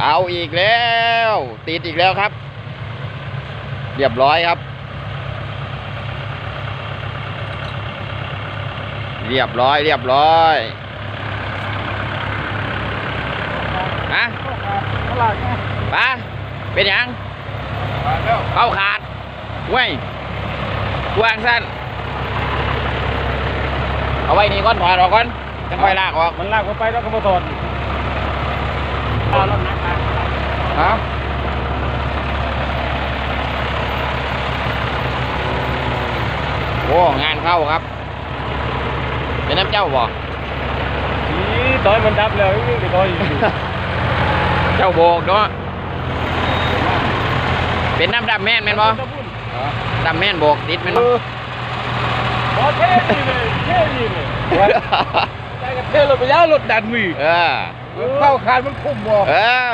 เอาอีกแล้วติดอีกแล้วครับเรียบร้อยครับเรียบร้อยฮะป้าเป็นยังเข้าขาดเว้ยกวางสั้นเอาไว้นี่ก้อนถอดออกก่อนจะค่อยลากออกมันลากเข้าไปแล้วก็มาถอดรถนักการฮะโอ้งานเข้าครับเป็นน้ำเจ้าบ่นี่ตอยมันดับแล้วนี่ตอยอยู่เจ้าโบกเนาะเป็นน้ำดำแม่นบ่ดำแม่นโบกติดแม่นบ่เท่เลยได้กับเท่รถไปแล้วรถดันมีเข้าคานมันคุ้มบ่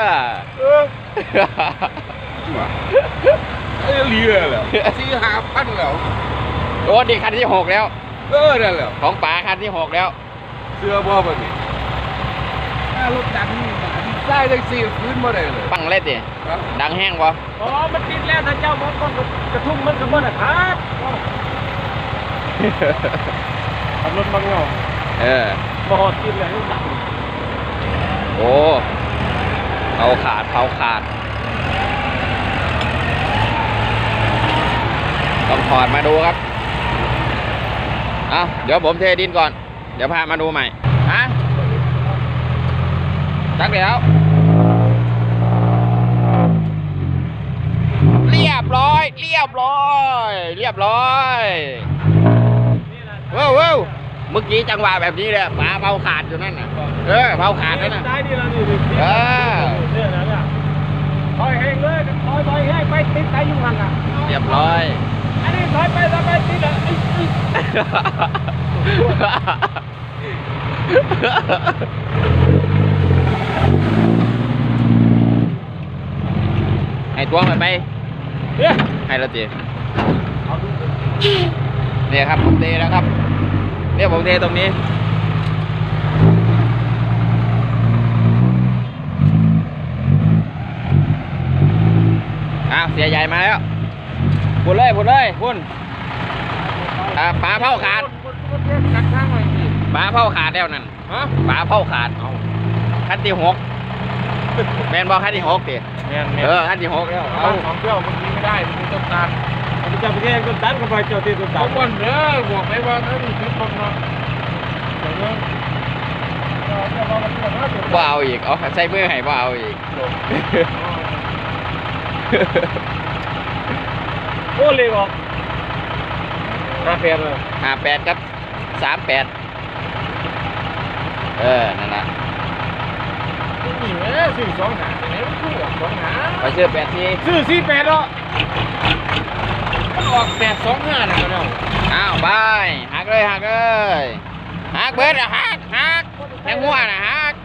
เลียแล้ว4-5,000แล้วโอ้ดีคันที่6แล้วนั่นแหละของป๋าคันที่6แล้วเสื้อบ่แบบนี้รถดันมีใส่ได้4พื้นบ่ได้เลยปังเล็ดดิดังแห้งบ่อ๋อมันติดแล้วถ้าเจ้ามันกระทุ่มมันก็บ่ได้ครับขับรถบางเงาบ่ฮอดกินแล้วดังโอ้เผาขาดต้องถอดมาดูครับเดี๋ยวผมเทดินก่อนเดี๋ยวพามาดูใหม่จักเดี๋ยวเรียบร้อยว้าวเมื่อกี้จังหวะแบบนี้เลยป๋าเผาขาดอยู่นั่นน่ะเผาขาดนั่นน่ะถอยแห้งเลยถอยแห้งไปติดใครยุ่งหันเรียบร้อยอันนี้ถอยไปติดเลยให้ตัวมันไปให้เราตีเนี่ยครับผมเทแล้วครับเนี่ยผมเทตรงนี้เสียใหญ่มาแล้วพูดเลยปลาเผาขาดปลาเผาขาดแล้วนั่นปลาเผาขาดขั้นที่6แมนบอกขั้นที่6ดิขั้นที่6แล้วของเปรี้ยวมันกินไม่ได้มันต้องการมันจะไปแค่ต้นตันเข้าไปเจ้าตีต้นตันคนเด้อบอกไปว่าเขามีชุดคนเนาะบ่เอาอีกเอาใส่มือให้บ่เอาอีกโอ้เลยบอก58เลย 58ครับ38นั่นแหละนี่แหละซื้อ2 หาไหนมันซื้อ2 หาไปซื้อ84 ซื้อ48เนาะออก825นะเนาะไปหักเลยหักเบิดหักแทงหัวนะหัก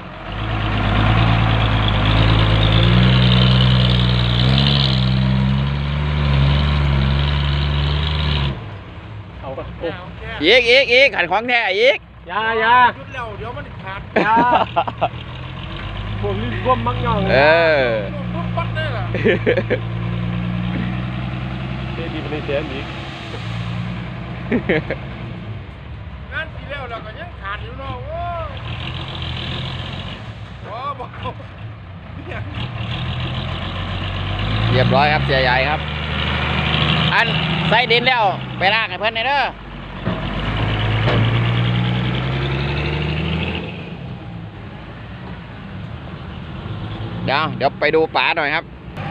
อีกขันของแท้อีกยาจุดแล้วเดี๋ยวมันขาดยาผมรีบก้มมักเงาปุ๊บปั๊บได้ล่ะดีมันเสียอีกงานที่แล้วเราก็ยังขาดอยู่เนาะบอกเรียบร้อยครับเสียใหญ่ครับอันใส่ดินแล้วไปล้างให้เพื่อนหน่อยเด้อเดี๋ยวไปดูป๋าหน่อยครับ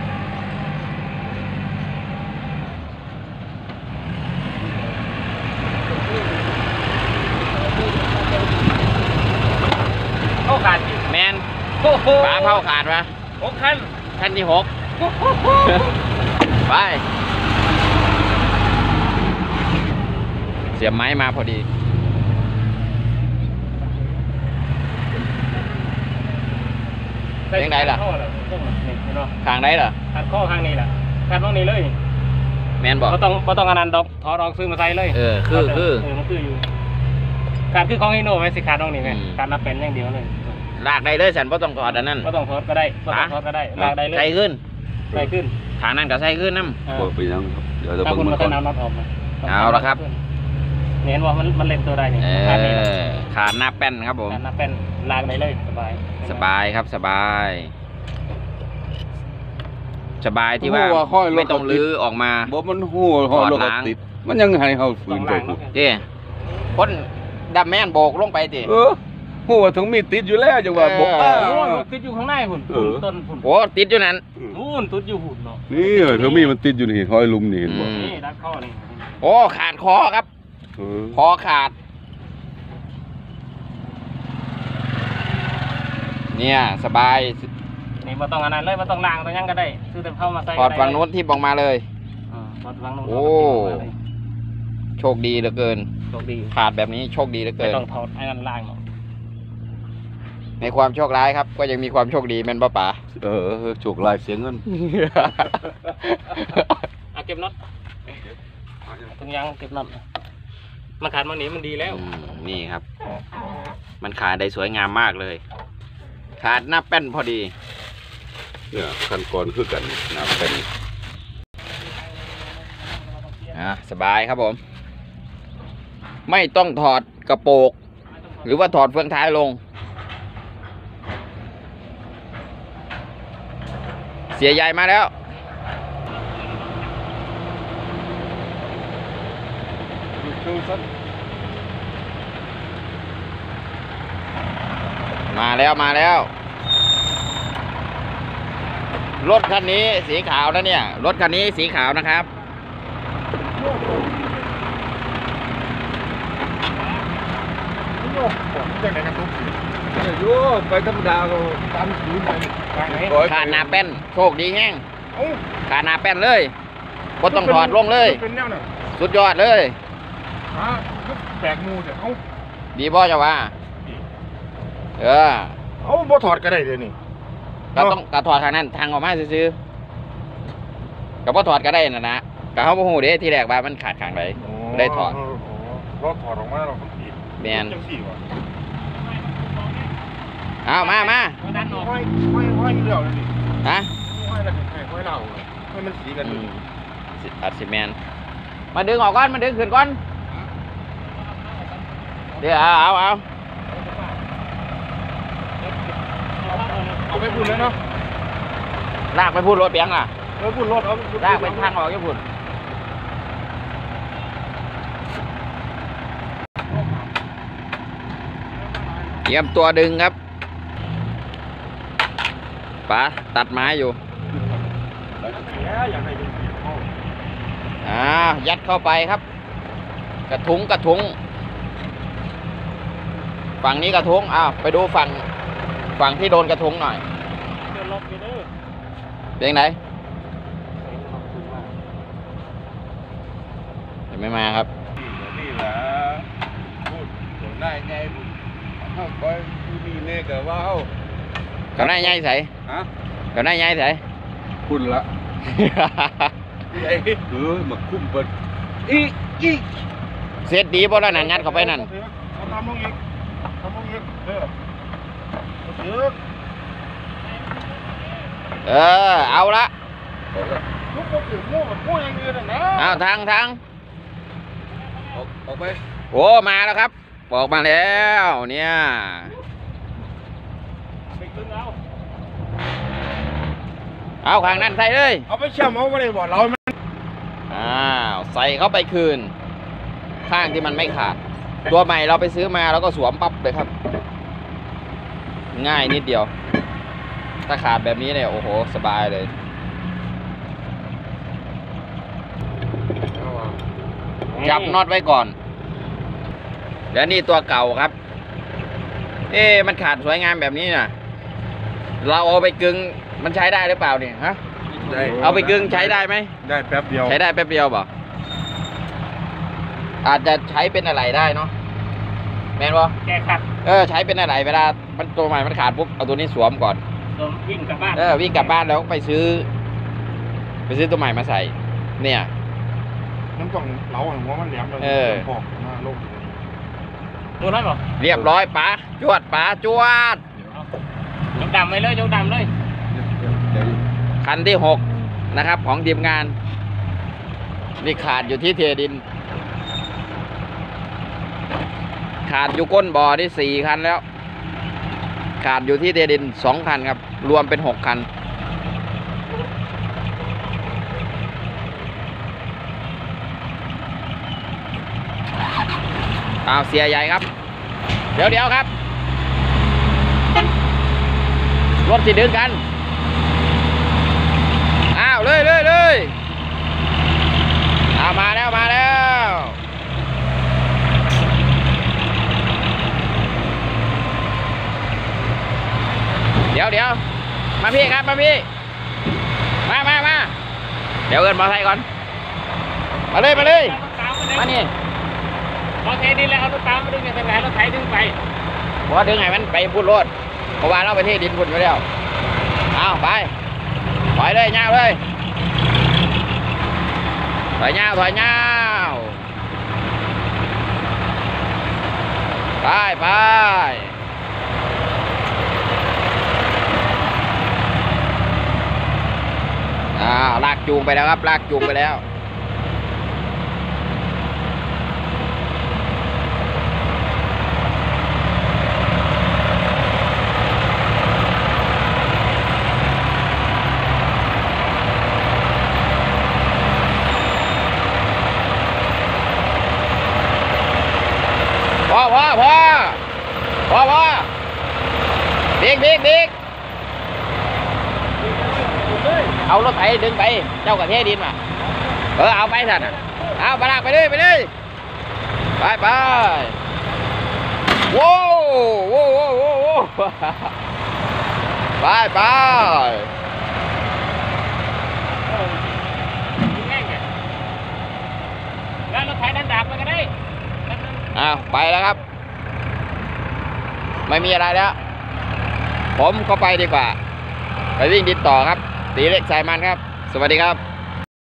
เข้าขาดแมนป๋าเข้าขาดวะขั้นที่6ไปเสียบไม้มาพอดียังไงล่ะข้างไหนล่ะขาดข้อข้างนี้ล่ะขาดตรงนี้เลยแมนบอกก็ต้องอันนั้นดอกถอดออกซื้อมาใส่เลยคือมันคืออยู่ขาดคือของไอโน่ไหมสิขาดตรงนี้ไหมขาดนับเป็นอย่างเดียวเลยลากได้เลยสันบ่ต้องถอดอันนั้นก็ต้องทอดก็ได้ก็ต้องทอดก็ได้ลากได้เลยใส่ขึ้นใส่ขึ้นขานั่นก็ใส่ขึ้นน้บ่ไปยังครับเดี๋ยวจะถ้าเบิ่งคุณมันมาก่อนน้ำน็อตออกมาเอาละครับเห็นว่ามันเล่นตัวได้นี่ขาดนี่ขาหน้าแป้นครับผมหน้าเป็นลากได้เลยสบายสบายครับสบาย สบายที่ว่าห้อยรถไม่ต้องลื้อออกมาบ่มันหัวห้อยรถถอดล้างติดมันยังให้เฮาฝืต้อน งไปล้างพุ่นเจ้คนดับแม่นโบกลงไปติหัวถึงมีติดอยู่แล้วจังว่าบ่เออโอ้ยติดอยู่ข้างในหุ่นต้นหุ่นโอ้ติดอยู่นั้นนู่นติดอยู่หุ่นเนาะนี่ถึงมีมันติดอยู่นี่ห้อยลุมนี่เห็นบ่อืมนี่รัดข้อนี่โอ้ขาดคอครับ คอขาด เนี่ยสบายนี่มาต้องอันนั้นเลยมาต้องล้างตัวยังก็ได้ซื้อแต่เข้ามาใส่ถอดฝั่งนู้นที่ออกมาเลยถอดฝั่งนู้นโอ้ โชคดีเหลือเกินโชคดีขาดแบบนี้โชคดีเหลือไม่เกินต้องถอดไอ้นั่นล้างเนาะในความโชคร้ายครับ ก็ยังมีความโชคดีแม่นป่ะป๋าโชคลายเสียเงินเก็บน็อตตรงยางเก็บน็อตมันขาดมันหนีมันดีแล้วนี่ครับ มันขาดได้สวยงามมากเลย ขาดหน้าแป้นพอดีเนี่ยขั้นก่อนคือกันนะเป็นสบายครับผม ไม่ต้องถอดกระโปรงหรือว่าถอดเฟืองท้ายลง เสียใหญ่มาแล้ว มาแล้วรถคันนี้สีขาวนะเนี่ยรถคันนี้สีขาวนะครับจังไหนกันตุ๊กโยไปธรรมดาก็ตามศูนย์ไปขาดหน้าแป้นโชคดีแห้งเอ้าขาดหน้าแป้นเลยก็ต้องถอดลงเลยเป็นแนวน่ะสุดยอดเลยฮะแปลกมูแต่เอ้าดีบ่จะว่าเออเอ้าบ่ถอดก็ได้เลยนี่ก็ต้องกระถอดทางนั้นทางออกมาซื้อๆก็บ่ถอดก็ได้นะก็เขาบ่ฮู้เด้ที่แรกว่ามันขาดข้างใดได้ถอดเราถอดออกมาเราก็ผิดแม่นจังสี่ว่ะเอามาดันออกห้อยเดียวเลยนี่ฮะห้อยแล้วก็ห้อยเราให้มันสีกันอยู่อัดซีเมนต์มาดึงออกก่อนมาดึงขึ้นก่อนเดี๋ยวเอาเอาไปพุ่นเลยเนาะลากไปพูดรถเปียงล่ะเอาไปพุ่นรถเอาไปพุ่นลากไปทางออกญี่ปุ่นเตรียมตัวดึงครับป๋าตัดไม้อยู่อยากให้ดึงเสียงเอายัดเข้าไปครับ กระทุ้งฝั่งนี้กระทุ้งไปดูฝั่งที่โดนกระทุ้งหน่อยเดินรถไปเด้อเป็นยังไงยังไม่มาครับนี่แหละพูดได้ไงเข้าไปนี่เนี่ยก็ว่าเฮากับนายใหญ่ใส่ฮะกับนายใหญ่ใส่คุณละไอ้มาคุ้มเปิดอีเสร็จดีบ่แล้วนั่นงัดเข้าไปนั่นเอาทำลงอีกเอาละลูกผมถือมู่อย่างอื่นนะเอาทางออกไปโอ้มาแล้วครับบอกมาแล้วเนี่ยไปขึ้นเอาเอาข้างนั้นใส่เลยเอาไปเชื่อมเอาไว้เลยบ่เรามันใส่เข้าไปคืน ข้างที่มันไม่ขาด ตัวใหม่เราไปซื้อมาแล้วก็สวมปั๊บเลยครับ ง่ายนิดเดียว ถ้าขาดแบบนี้เนี่ยโอ้โหสบายเลย จับน็อตไว้ก่อน แล้วนี่ตัวเก่าครับ มันขาดสวยงามแบบนี้นะเราเอาไปกึงมันใช้ได้หรือเปล่าเนี่ยฮะ เอาไปกึงใช้ได้ไหมได้แป๊บเดียวใช้ได้แป๊บเดียวเปล่าอาจจะใช้เป็นอะไรได้เนาะแม่นบ่แก้ขัดใช้เป็นอะไรเวลามันตัวใหม่มันขาดปุ๊บเอาตัวนี้สวมก่อนวิ่งกลับบ้านวิ่งกลับบ้านแล้วไปซื้อตัวใหม่มาใส่ เนี่ยมันต้องเหลาหัวมันแหลมเลยพอกมาลงดูได้ป่ะเรียบร้อยป๋าจวดป๋าจวดยกดำไปเลยยกดำเลยเดี๋ยวคันที่หกนะครับของทีมงานนี่ขาดอยู่ที่เทดิน ขาดอยู่ก้นบ่อที่4 คันแล้ว ขาดอยู่ที่เทดิน2 คันครับรวมเป็น6 คันเอาเสียใหญ่ครับ เดี๋ยวครับรถสิดึงกันอ้าวเลยเอามาแล้วเดี๋ยวมาพี่ครับมาพี่มาเดี๋ยวเอินมอไซค์ก่อนมาเลยมานี่เราเทดินแล้วเอารถตามมาดึงกันแต่รถไถดึงไปบอกว่าดึงไงมันไปพูดรถเพราะว่าเราไปเทดินพุ่นไปแล้วเอาไปถอยเลยเงาเลยถอยเงาไปลากจูงไปแล้วครับลากจูงไปแล้วพอบิ๊กเอารถไถดึงไปเจ้ากับเทดินมาเอาไปท่านเอาไปลากไปเลยไปโว้ไปแล้วรถไถดันดาบไปก็ได้ไปแล้วครับไม่มีอะไรแล้วผมก็ไปดีกว่าไปวิ่งดินต่อครับตีเล็กสายมันครับสวัสดีครับ